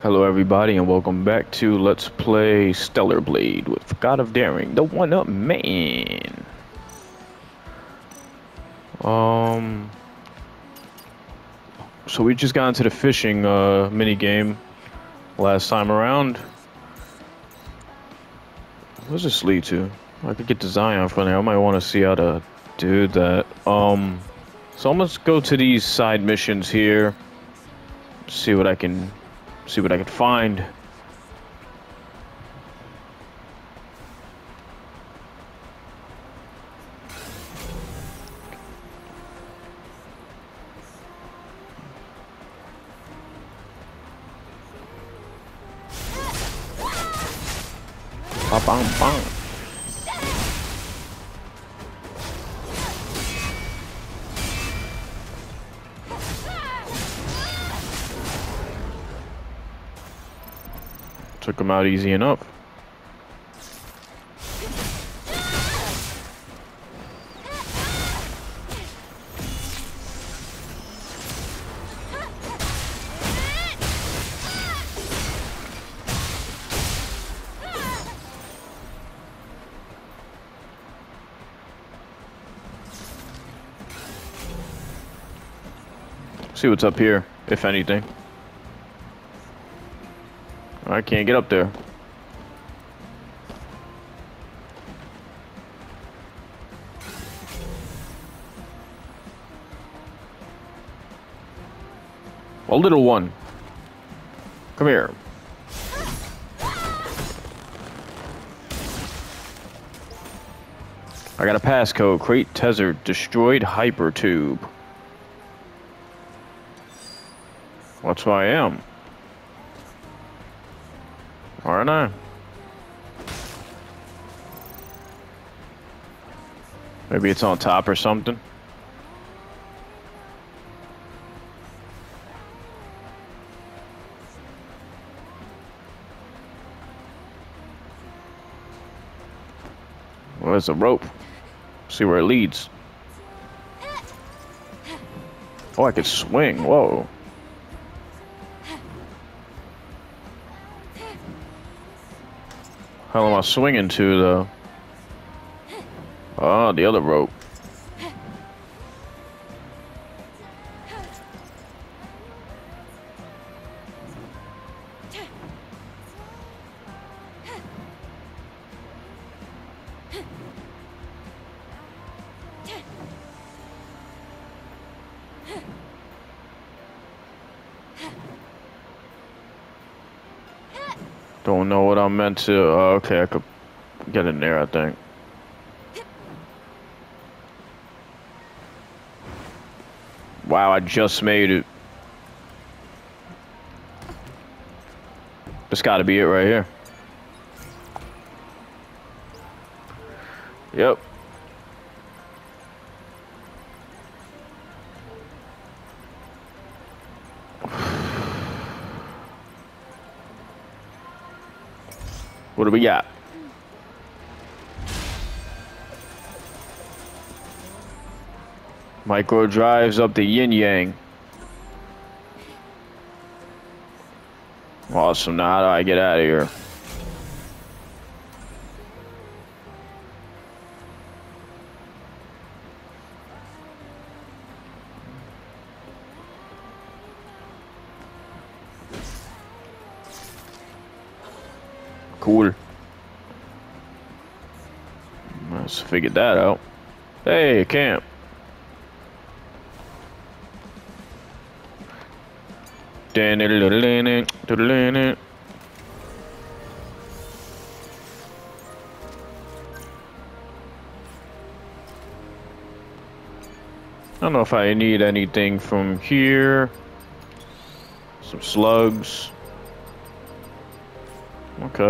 Hello, everybody, and welcome back to Let's Play Stellar Blade with God of Daring, the one-up man. Um, so we just got into the fishing mini game last time around. What does this lead to? I could get the Zion from there. I might want to see how to do that. So I'm gonna go to these side missions here. See what I can find. Ba bam bam. Took him out easy enough. See what's up here, if anything. I can't get up there. Well, little one, come here. I got a passcode. Crate Tether destroyed hyper tube. That's who I am. Aren't I? Maybe it's on top or something. Well, there's a rope. See where it leads. Oh, I could swing. Whoa. How am I swinging to, though? Oh, the other rope. Don't know what I meant to. Okay, I could get in there, I think. Wow, I just made it. This gotta be it right here. Yep. What do we got? Micro drives up the yin yang. Awesome. Now how do I get out of here? Cool. Let's figure that out. Hey, camp. I don't know if I need anything from here. Some slugs. Okay.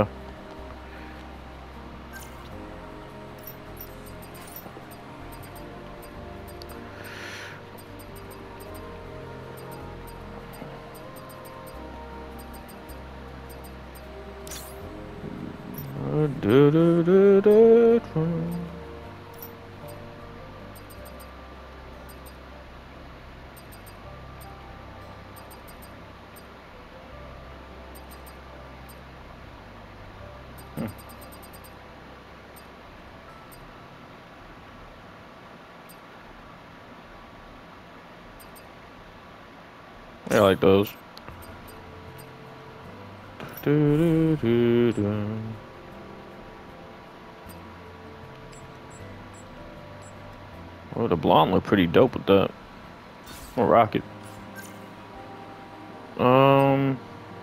Hmm. I like those. Oh, the blonde look pretty dope with that. I'll rock it. Um,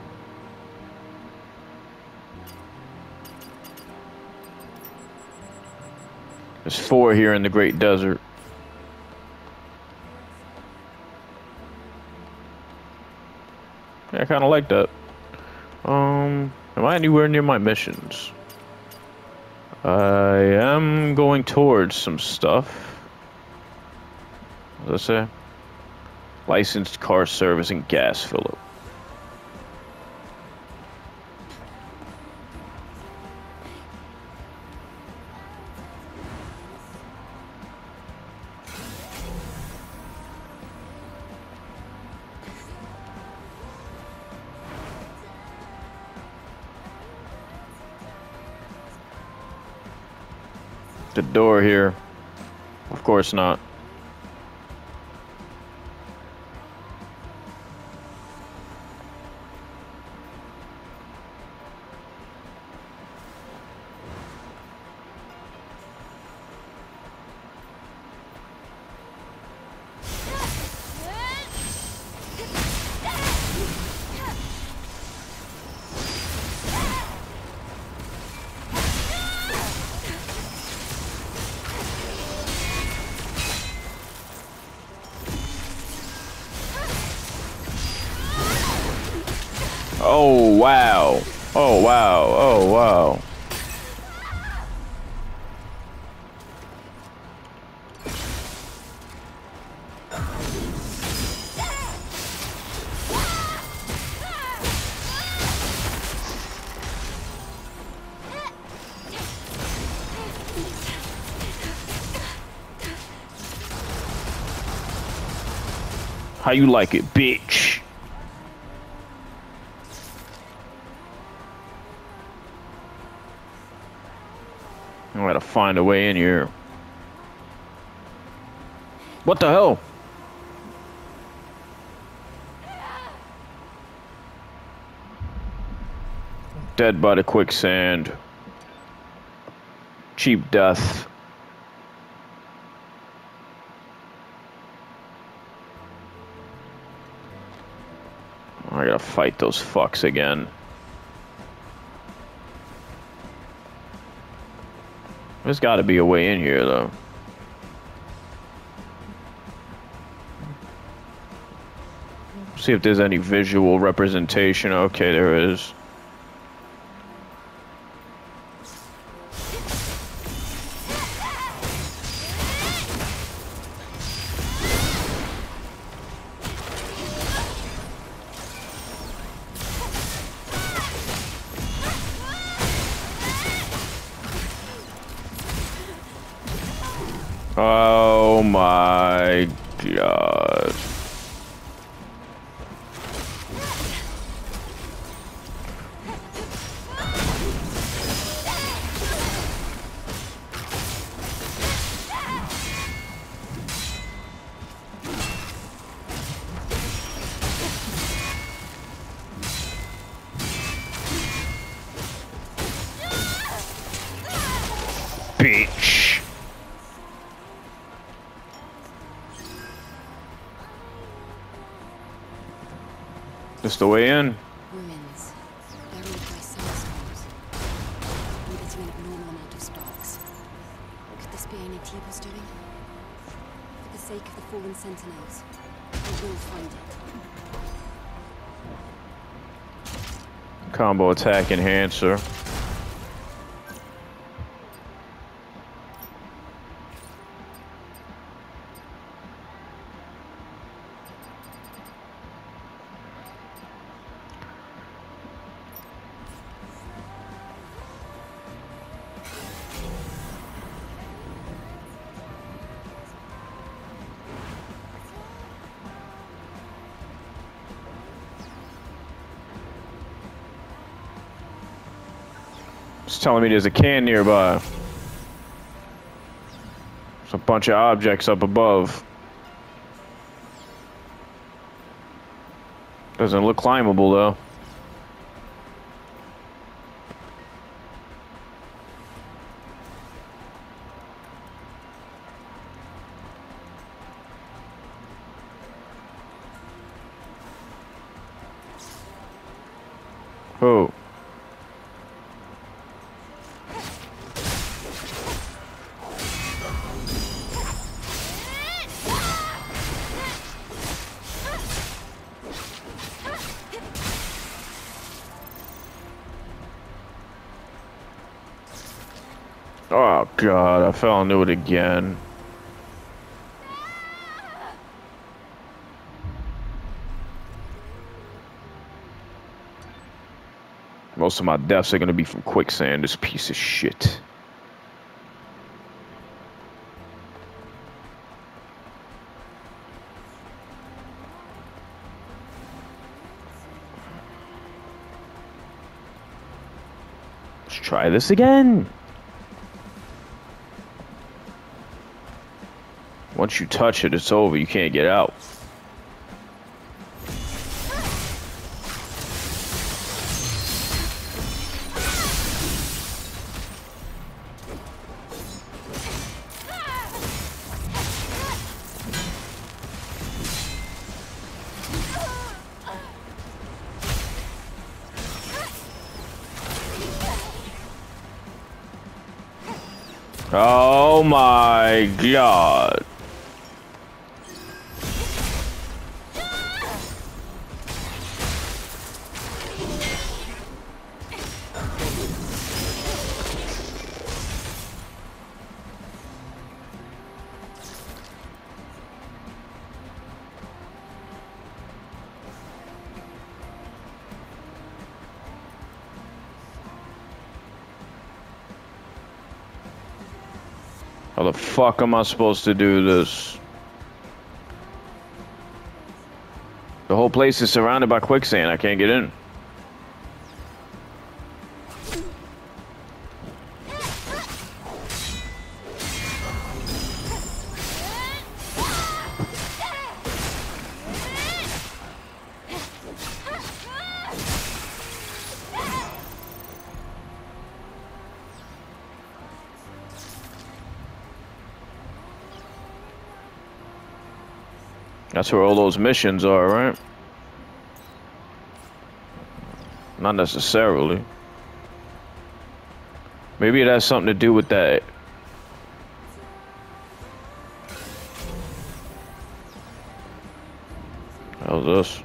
there's 4 here in the Great Desert. Yeah, I kind of like that. Am I anywhere near my missions? I am going towards some stuff. What does that say? Licensed car service and gas fill-up. The door here. Of course not. Oh, wow. Oh, wow. Oh, wow. How you like it, bitch? I gotta find a way in here. What the hell? Dead by the quicksand. Cheap death. I gotta fight those fucks again. There's gotta be a way in here, though. See if there's any visual representation. Okay, there is. Oh my god. Bitch. This the way in? Ruins, buried by sandstorms, emitting an abnormal amount of sparks. Could this be any Tiba's doing? For the sake of the fallen sentinels, I will find it. Combo attack enhancer. It's telling me there's a can nearby. There's a bunch of objects up above. Doesn't look climbable though. Oh. Oh god, I fell into it again. Most of my deaths are gonna be from quicksand, this piece of shit. Let's try this again. Once you touch it, it's over. You can't get out. Oh my god. How the fuck am I supposed to do this? The whole place is surrounded by quicksand. I can't get in. That's where all those missions are, right? Not necessarily. Maybe it has something to do with that. How's this?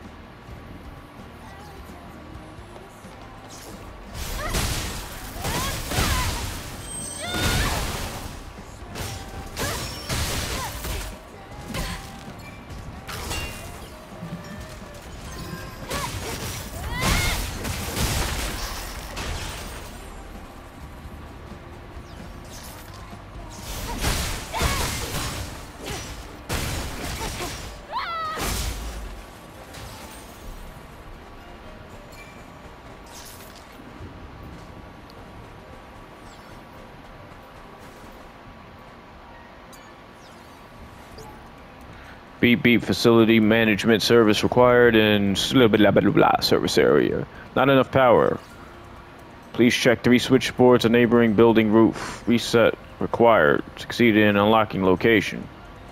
Beep beep, facility management service required in blah blah blah blah service area. Not enough power. Please check 3 switchboards, a neighboring building roof. Reset required. Succeeded in unlocking location.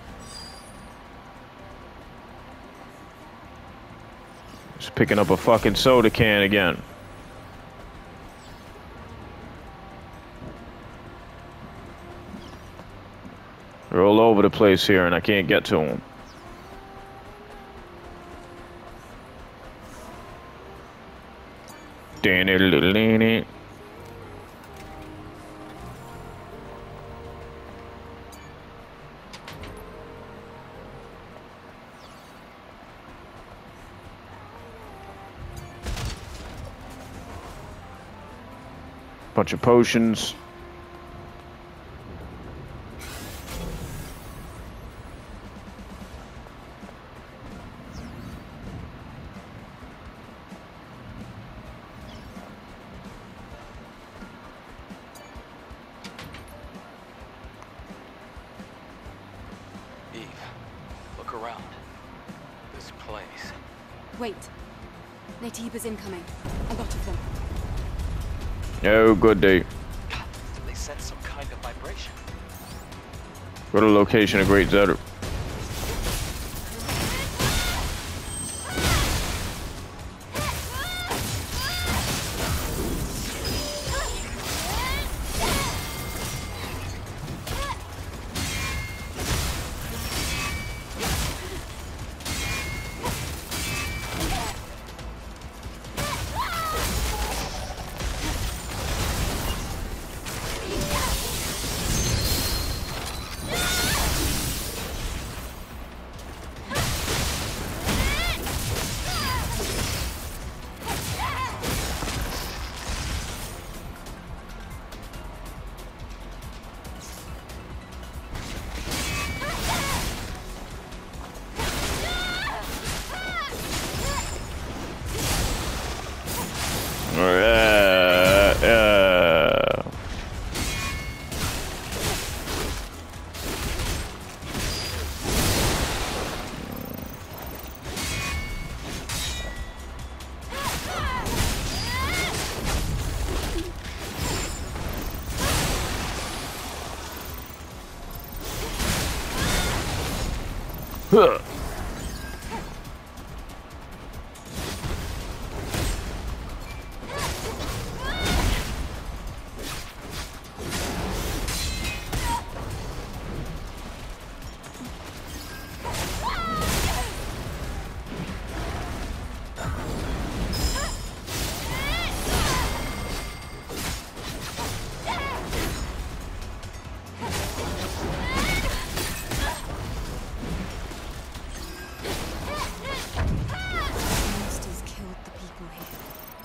Just picking up a fucking soda can again. They're all over the place here and I can't get to them. Bunch of potions. Wait. Naytiba's incoming. A lot of them. Oh, good day. They sense some kind of vibration. Go to location of Great Zetter. Huh. Monsters killed the people here.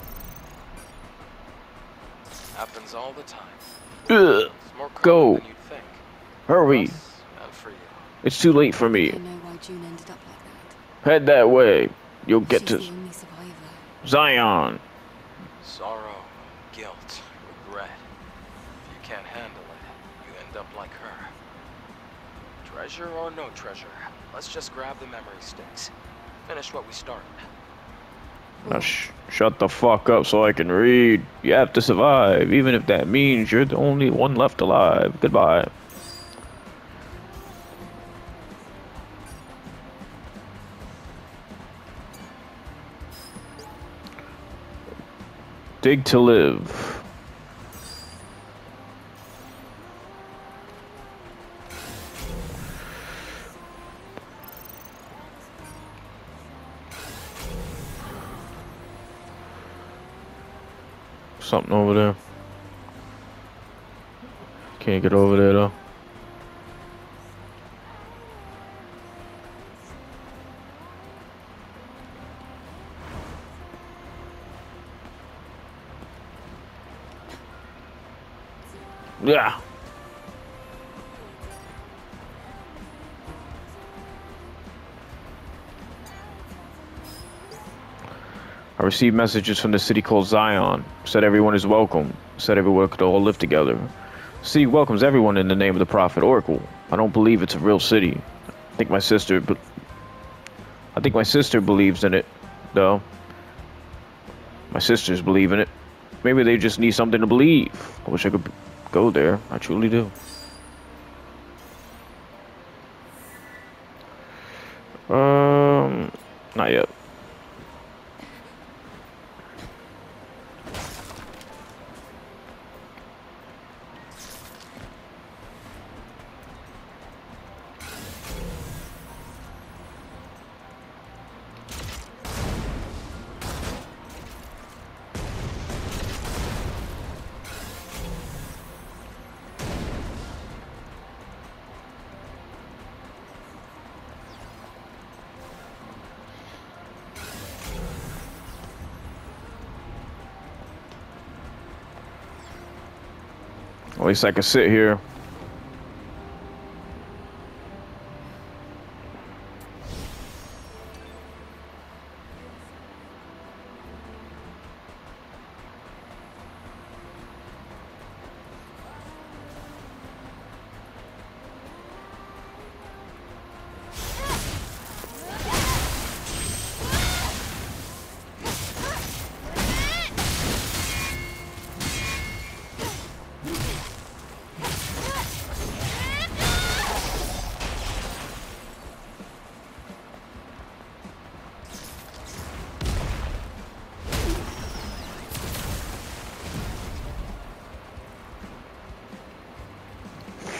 Happens all the time. Ugh. It's more common Go. than you'd think. Hurry. For us and for you. It's too late for I me. know why June ended up like that. Head that way. You'll get She's to the only survivor. Zion. Sorrow, guilt, regret. If you can't handle it, you end up like her. Treasure or no treasure, let's just grab the memory sticks. Finish what we started. Now shut the fuck up so I can read. You have to survive, even if that means you're the only one left alive. Goodbye. Dig to live. Something over there. Can't get over there though. Yeah. I received messages from the city called Zion. Said everyone is welcome. Said everyone could all live together. The city welcomes everyone in the name of the Prophet Oracle. I don't believe it's a real city. I think my sister believes in it, though. My sisters believe in it. Maybe they just need something to believe. I wish I could go there. I truly do. Not yet. At least I can sit here.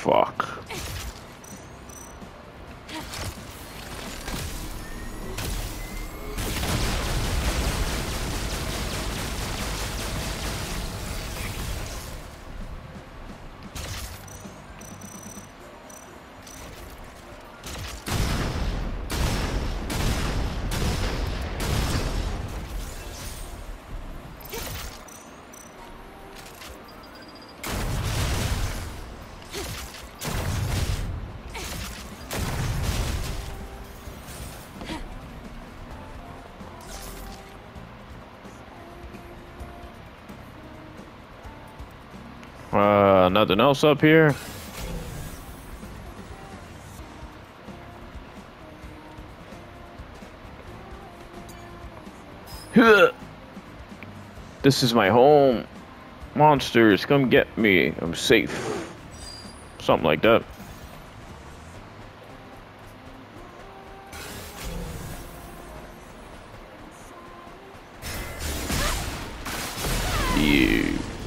Fuck. Nothing else up here? This is my home. Monsters, come get me. I'm safe. Something like that. Yeah.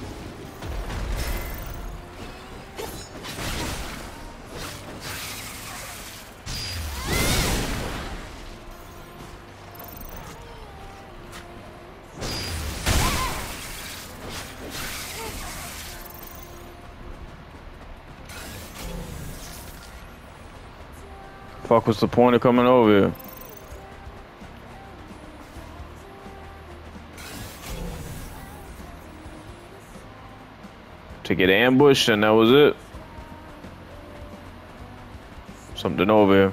Fuck, what's the point of coming over here? To get ambushed and that was it? Something over here.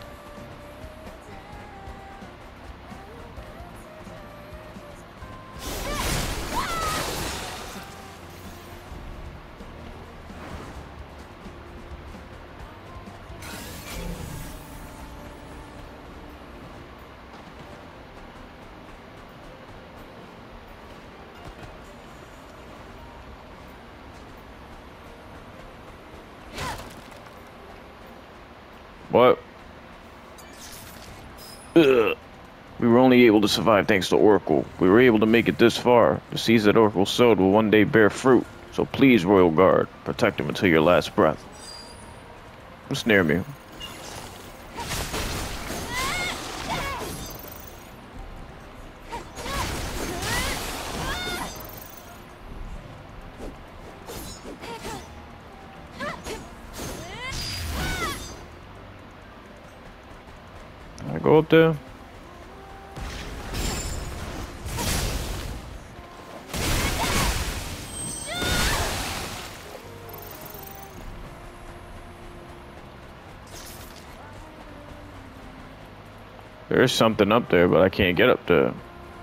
What? Ugh. We were only able to survive thanks to Oracle. We were able to make it this far. The seeds that Oracle sowed will one day bear fruit. So please, Royal Guard, protect them until your last breath. What's near me? Can I go up there? There's something up there, but I can't get up there.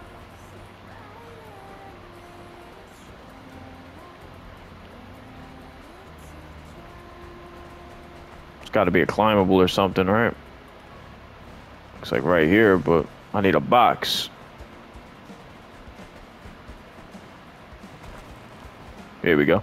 It's got to be a climbable or something, right? Looks like right here, but I need a box. Here we go.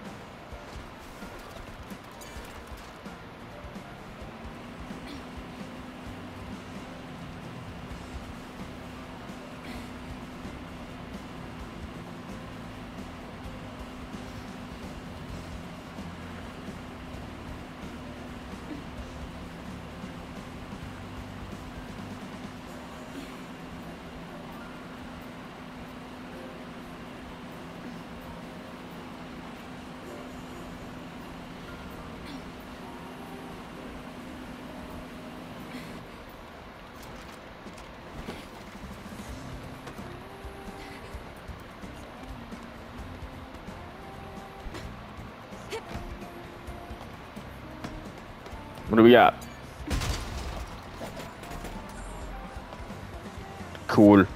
What do we got? Cool.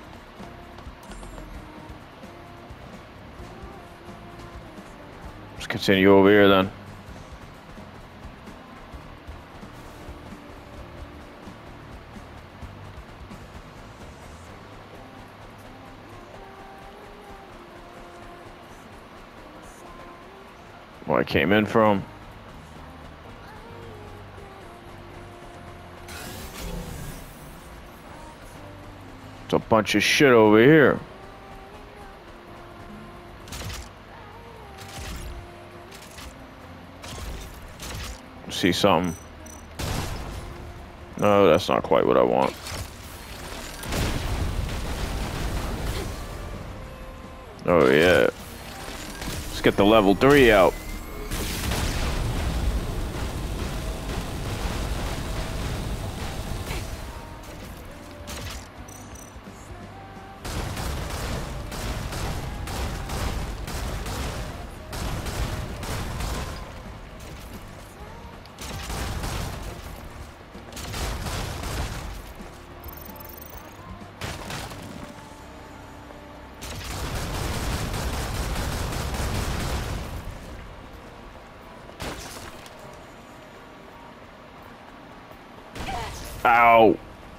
Let's continue over here then. Where I came in from. It's a bunch of shit over here. see something. No, that's not quite what I want. Oh yeah. Let's get the level 3 out. Ow!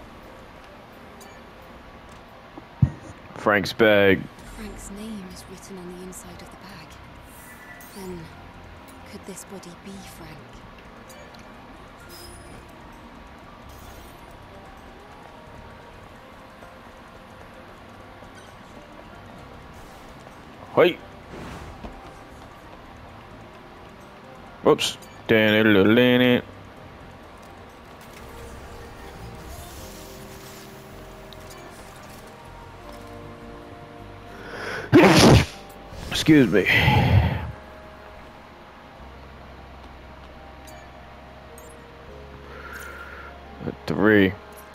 Frank's bag. Frank's name is written on the inside of the bag. Then, could this body be Frank? Wait. Whoops. It. Excuse me. At 3.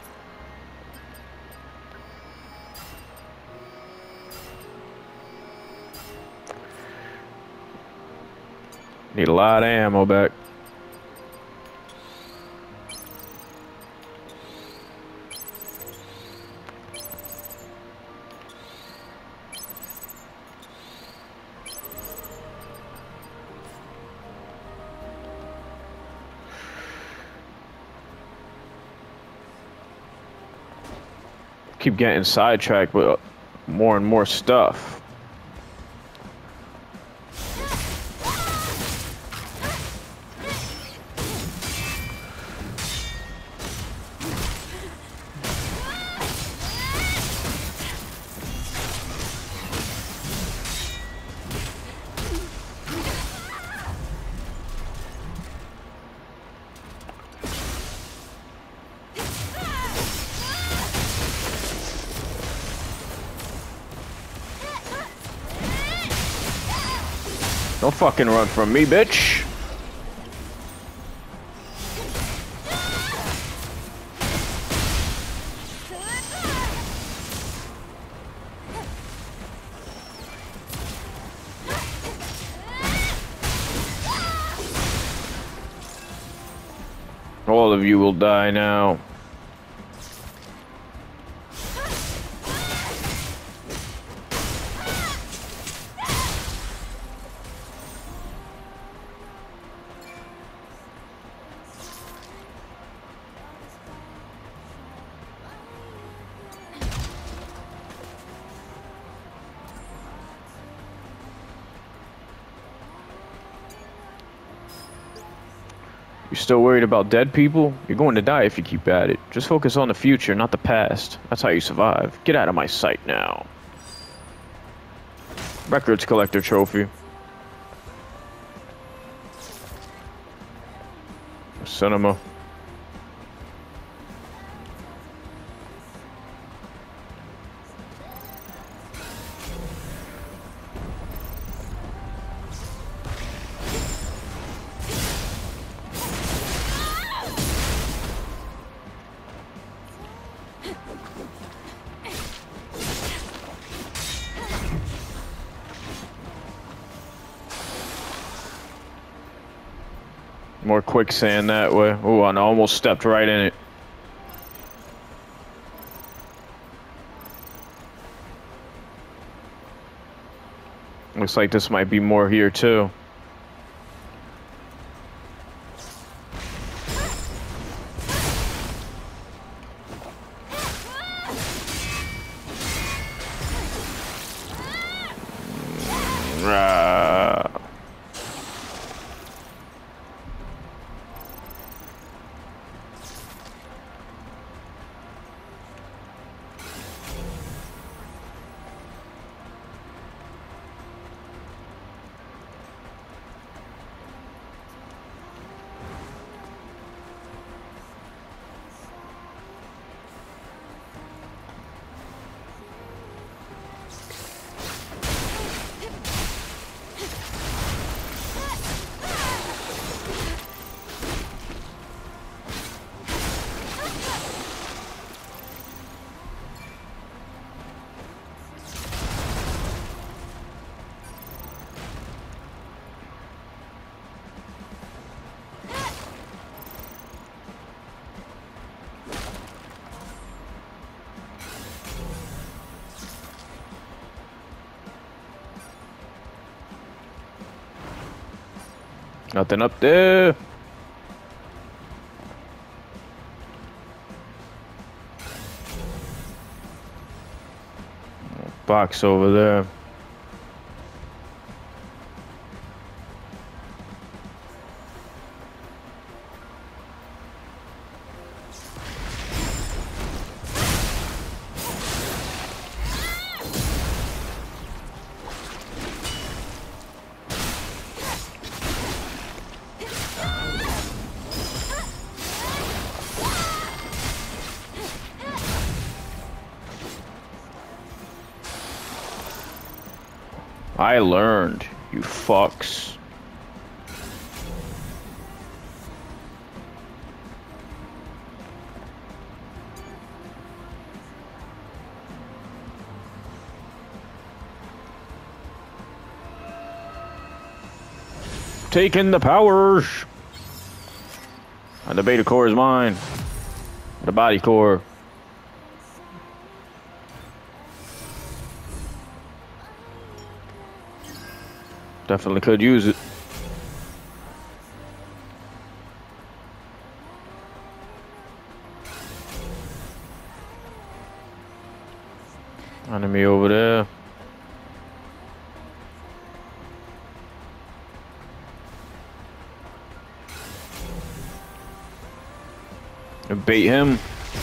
Need a lot of ammo back. Keep getting sidetracked with more and more stuff. Don't fucking run from me, bitch. All of you will die now. You're still worried about dead people? You're going to die if you keep at it. Just focus on the future, not the past. That's how you survive. Get out of my sight now. Records collector trophy. Cinema. More quicksand that way. Ooh, I almost stepped right in it. Looks like this might be more here too. Nothing up there. Box over there. I learned, you fucks. Taking the powers. And the beta core is mine. The body core. Definitely could use it. Enemy over there. Bait him.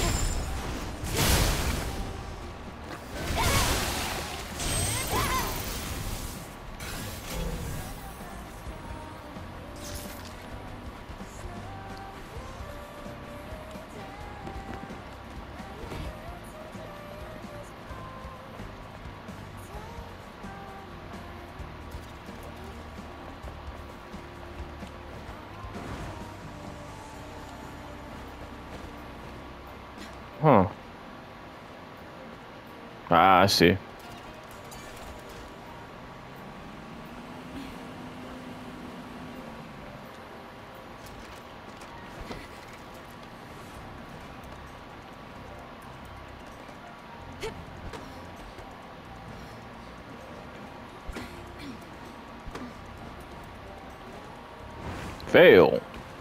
Huh. Ah, I see. Fail.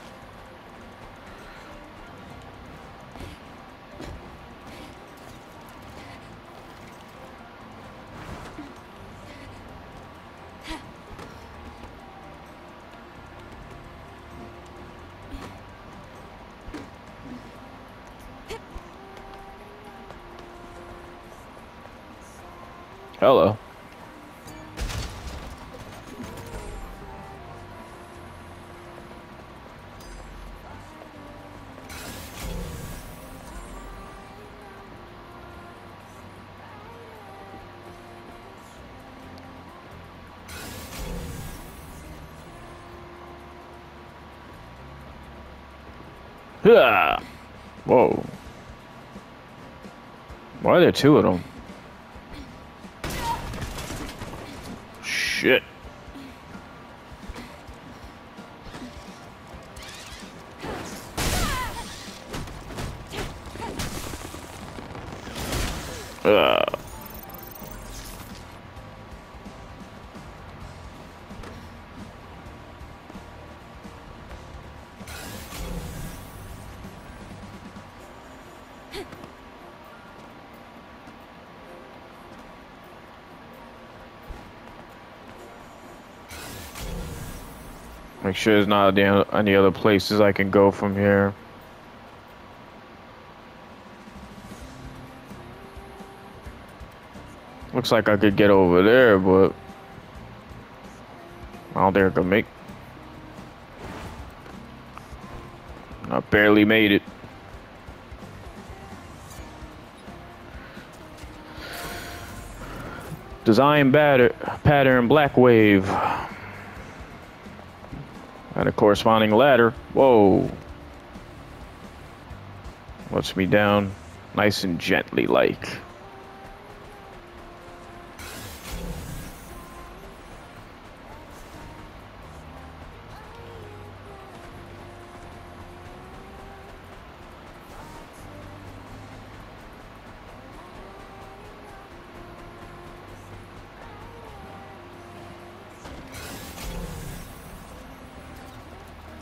Hello. Yeah. Whoa. Why are there two of them? Shit. Make sure there's not any other places I can go from here. Looks like I could get over there, but I don't think I can make. I barely made it. Design pattern black wave. And a corresponding ladder. Whoa. Lets me down nice and gently like.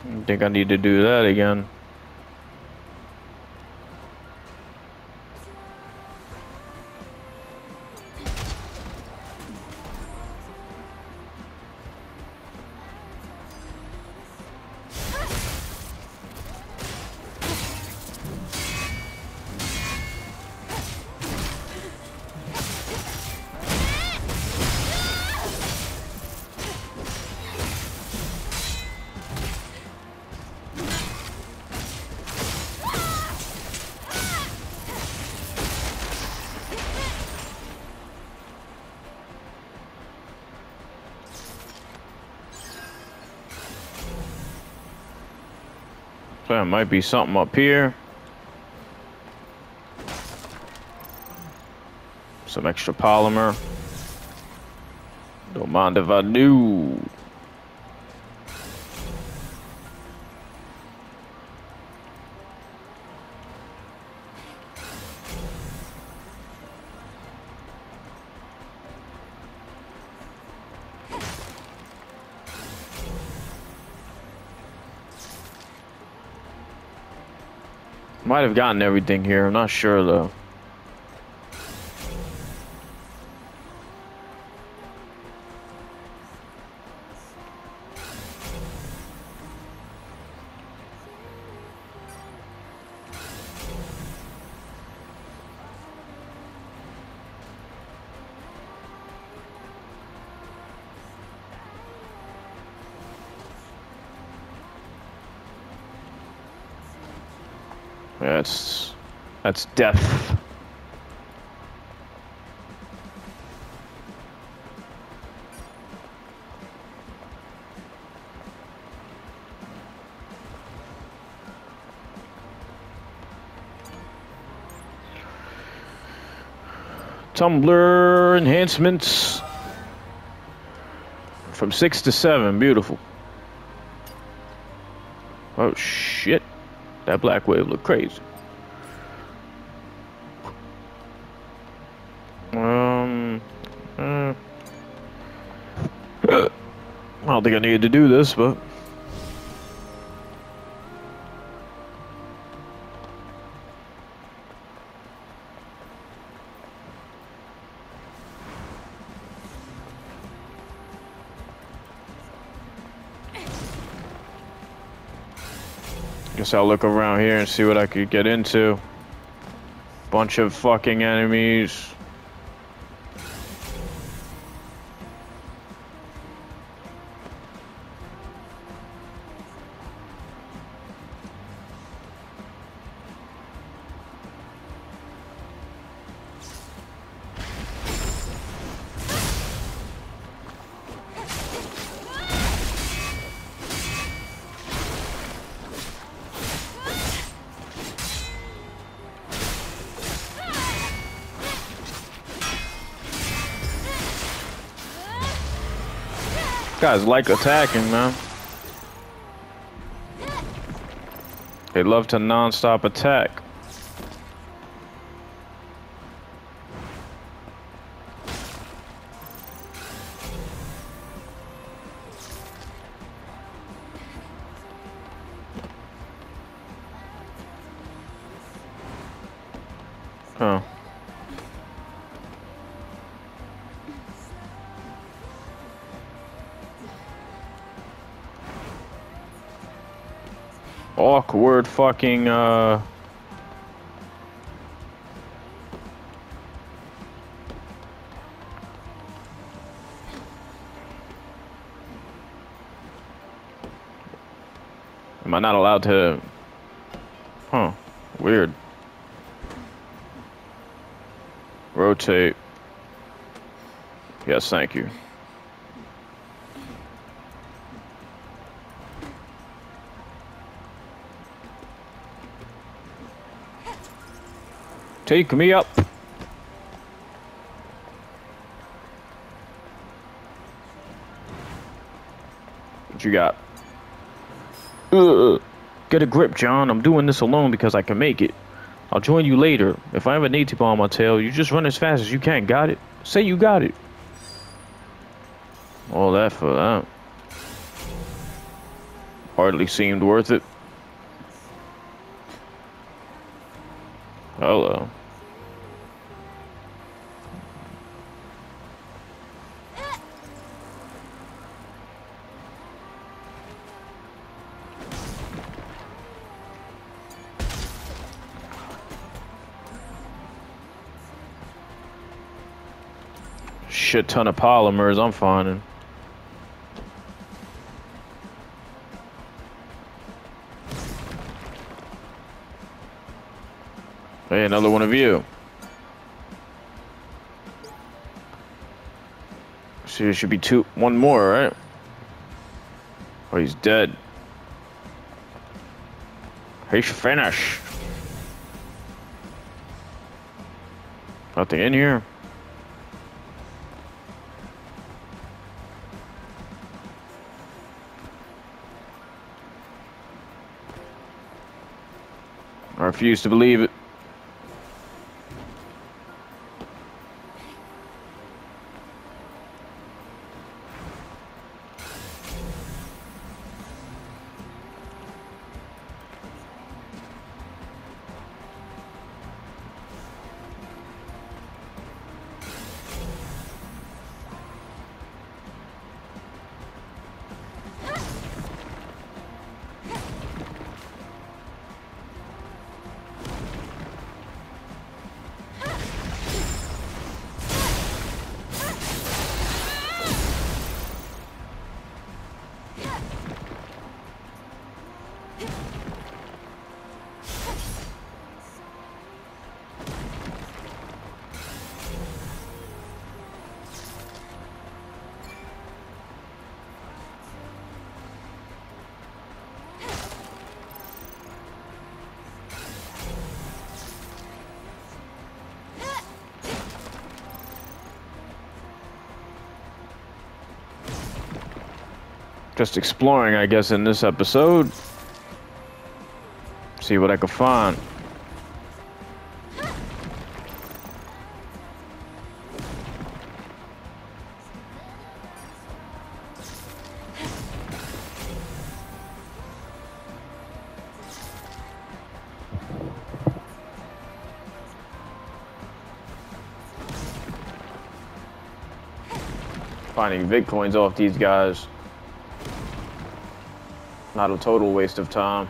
I think I need to do that again. So there might be something up here. Some extra polymer. Don't mind if I do. Might have gotten everything here. I'm not sure though. That's death. Tumbler enhancements from 6 to 7. Beautiful. Oh shit. That black wave looked crazy. I don't think I needed to do this, but guess I'll look around here and see what I could get into. Bunch of fucking enemies. Guys like attacking, man. They love to non-stop attack. Oh. Awkward fucking, I Am I not allowed to? Huh. Weird. Rotate. Yes, thank you. Take me up. What you got? Get a grip, John. I'm doing this alone because I can make it. I'll join you later. If I have a native on my tail, you just run as fast as you can. Got it? Say you got it. All that for that. hardly seemed worth it. Hello. Shit ton of polymers I'm finding. Hey, another one of you. So there should be one more, right? Oh, he's dead. He's finished. Nothing in here. I refuse to believe it. Just exploring, I guess, in this episode. See what I can find. Finding Bitcoins off these guys. Not a total waste of time.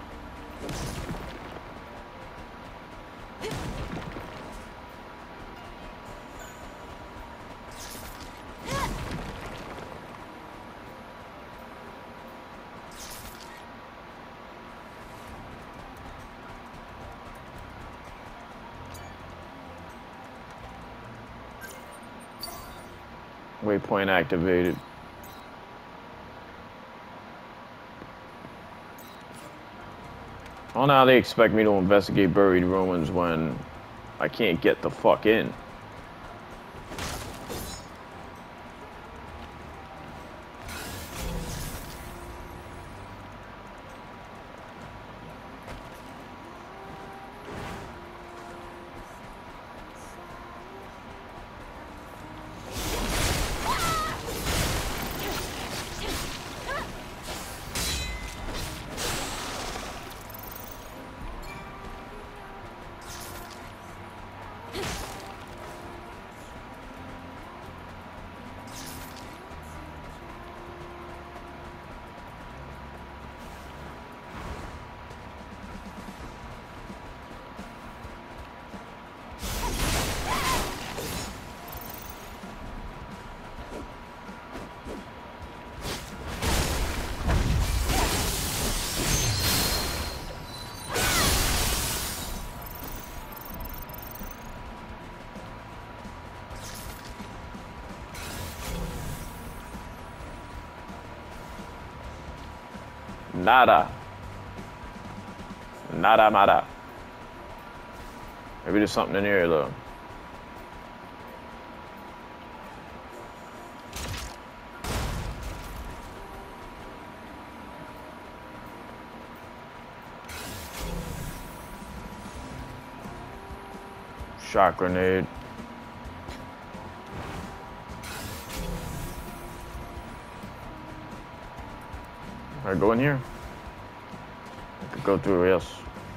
Waypoint activated. Well, now they expect me to investigate buried ruins when I can't get the fuck in. Nada. Nada, nada. Maybe there's something in here, though. Shot grenade. All right, go in here. go through, yes.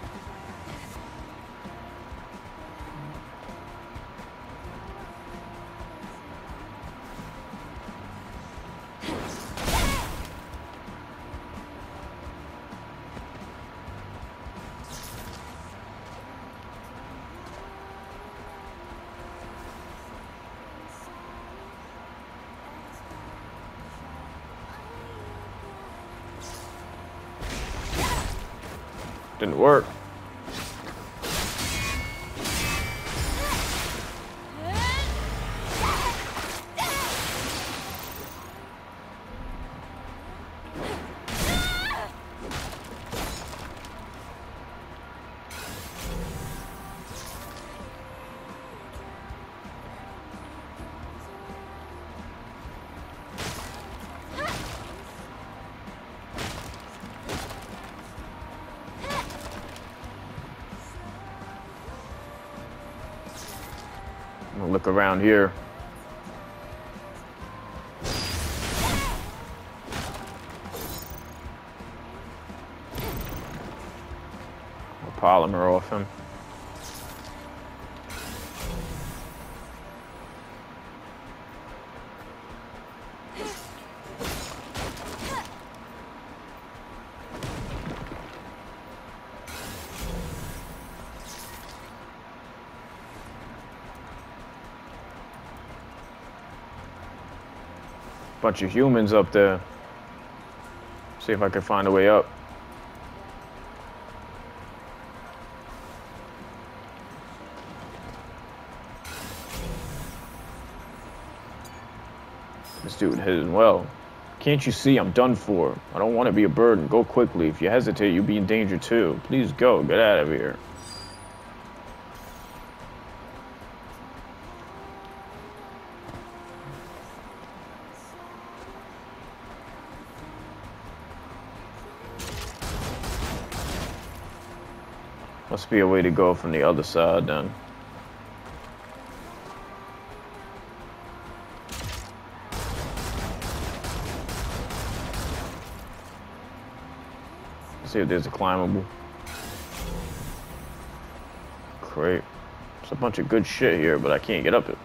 Didn't work. I'm gonna look around here. Polymer off him. Bunch of humans up there. See if I can find a way up. This dude hidden well. Can't you see I'm done for? I don't want to be a burden. Go quickly. If you hesitate, you'll be in danger too. Please go. Get out of here. Must be a way to go from the other side then. See if there's a climbable. Great. There's a bunch of good shit here, but I can't get up it.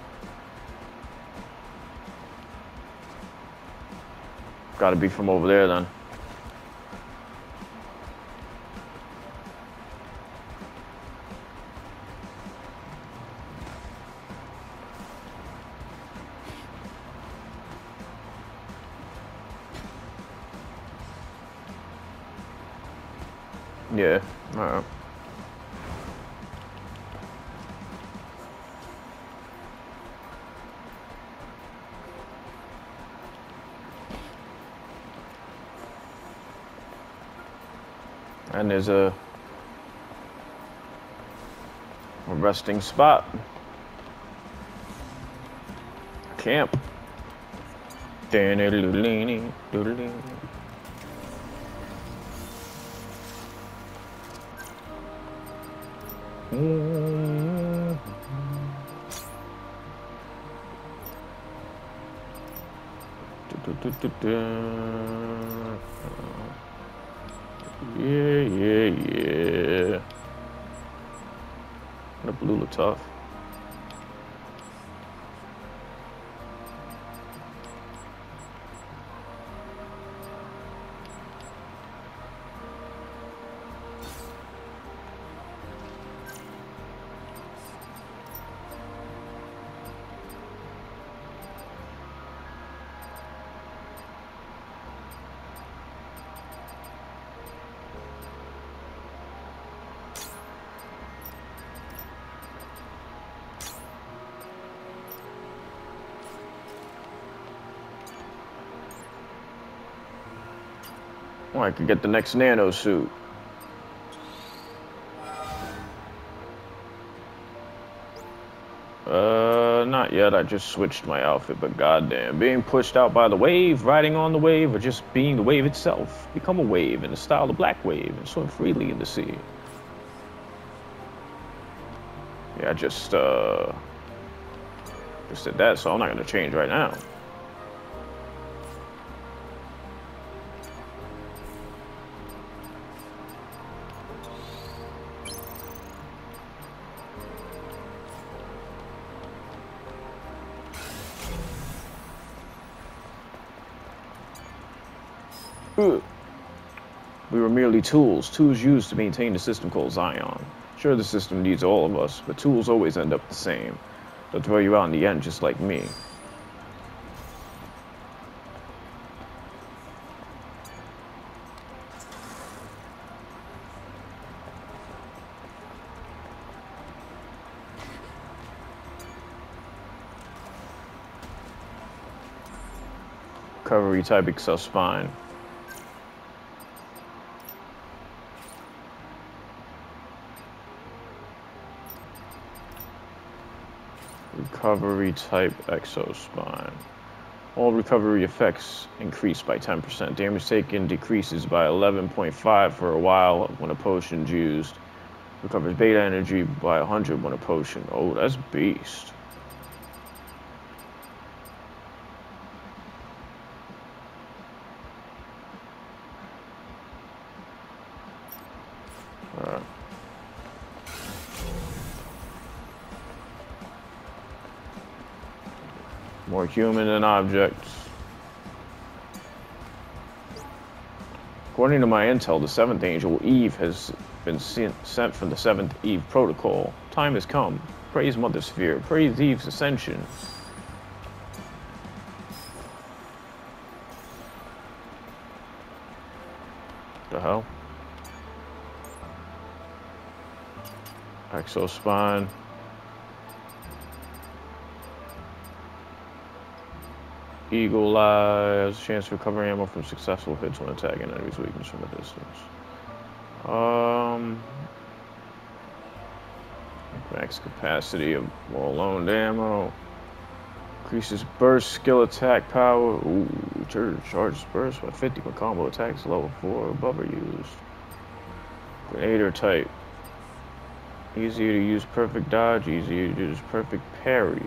Gotta be from over there then. Yeah, alright. And there's a resting spot. Camp. Yeah. The blue look tough. Oh, I could get the next nano suit. Not yet. I just switched my outfit, but goddamn, being pushed out by the wave, riding on the wave, or just being the wave itself. Become a wave in the style of Black Wave and swim freely in the sea. Yeah, I just did that, so I'm not gonna change right now. Ugh. We were merely tools used to maintain the system called Zion. Sure, the system needs all of us, but tools always end up the same. They'll throw you out in the end just like me. Recovery type Excel spine. Recovery type exospine. All recovery effects increase by 10%. Damage taken decreases by 11.5 for a while when a potion's used. Recovers beta energy by 100 when a potion. Oh, that's beast. Alright. More human than objects. According to my intel, the 7th angel, Eve, has been sent from the 7th Eve protocol. Time has come. Praise Mother Sphere. Praise Eve's ascension. The hell? Exospine. Eagle Eye has a chance to recover ammo from successful hits when attacking enemies' weakness from a distance. Max capacity of more loaned ammo. Increases burst skill attack power. Ooh, charges burst by 50 when combo attacks level 4 or above are used. Grenader type. Easier to use perfect dodge, easier to use perfect parry.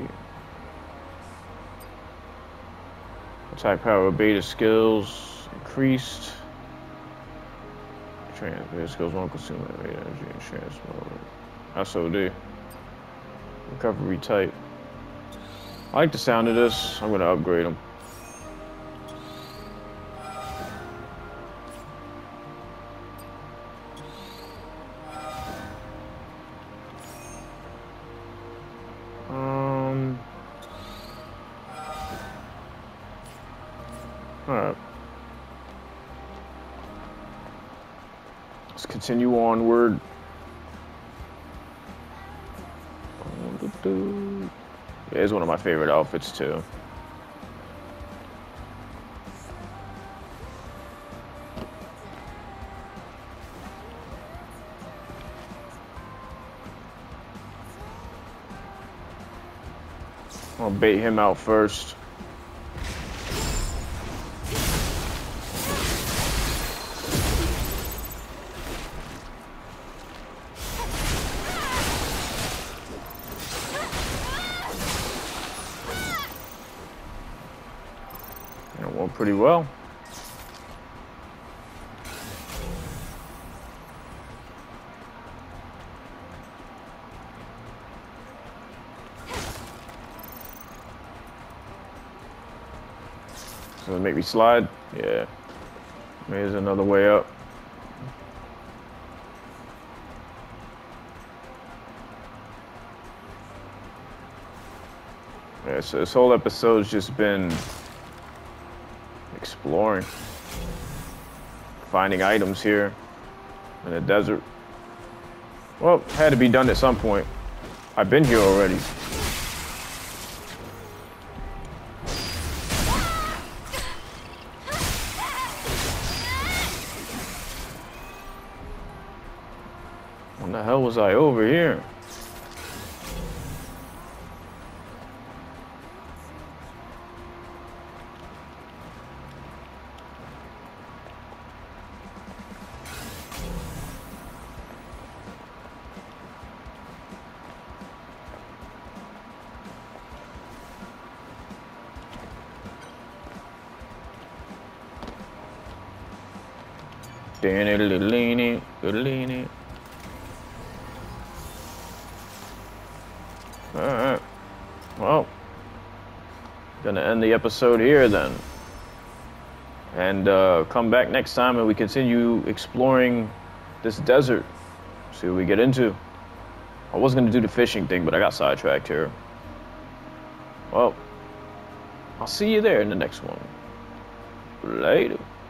Attack power beta skills increased. Beta skills won't consume that beta energy in trans mode. SOD. Recovery type. I like the sound of this. I'm going to upgrade them. Alright. Let's continue onward. Yeah, it's one of my favorite outfits too. I'll bait him out first. Pretty well. So make me slide? Yeah. There's another way up. Yeah, so this whole episode's just been exploring, finding items here in the desert. Well, had to be done at some point. I've been here already. When the hell was I over here? Alright. Well, gonna end the episode here then. And come back next time and we continue exploring this desert. See what we get into. I was going to do the fishing thing, but I got sidetracked here. Well, I'll see you there in the next one. Later.